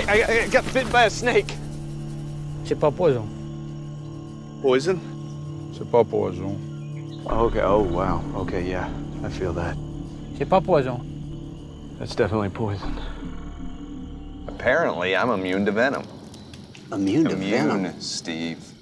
I got bit by a snake. C'est pas poison. Poison? C'est pas poison. Okay, oh wow. Okay, yeah, I feel that. C'est pas poison. That's definitely poison. Apparently, I'm immune to venom. Immune to venom? Steve.